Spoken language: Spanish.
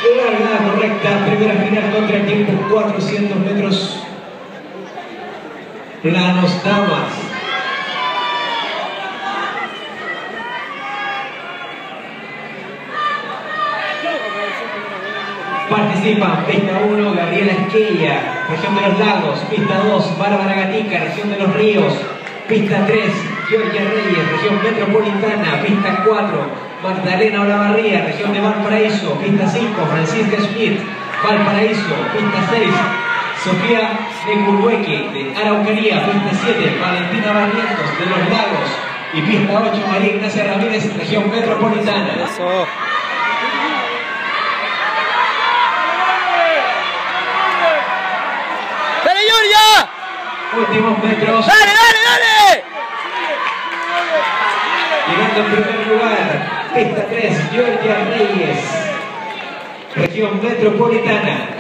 Largada correcta, primera final contra tiempo 400 metros. Planos damas. Participan pista 1, Gabriela Esquella, región de los Lagos. Pista 2, Bárbara Gatica, región de los Ríos. Pista 3, Georgia Reyes, región metropolitana. Pista 4, Magdalena Olavarría, región de Valparaíso. Pista 5, Francisca Schmidt, Valparaíso. Pista 6, Sofía Necurhueque, de Araucanía. Pista 7, Valentina Barrientos, de los Lagos. Y pista 8, María Ignacia Ramírez, región metropolitana. Eso. ¡Dale, Georgia! Últimos metros. ¡Dale, dale, dale! Llegando en primer lugar, pista 3, Georgia Reyes, región metropolitana.